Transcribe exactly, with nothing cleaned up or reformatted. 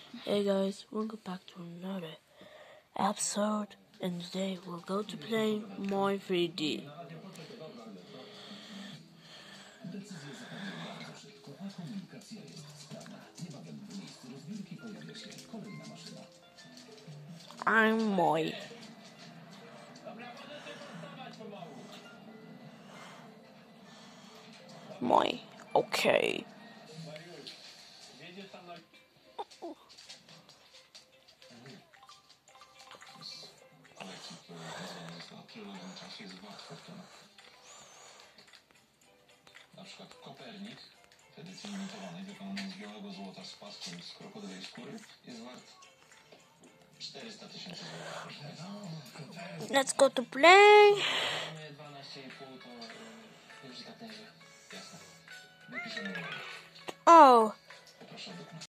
Hey guys, welcome back to another episode, and today we're going to play Moi three D. I'm Moi. Moi, okay. Na przykład Kopernik w edycji limitowanej wykonanej z białego złota z paskiem z krokodyliej skóry jest wart czterysta tysięcy złotych. Let's go to play. dwanaście i pół to już tak nie. Jasne. Wypiszemy. Oh. Poproszę o dokument.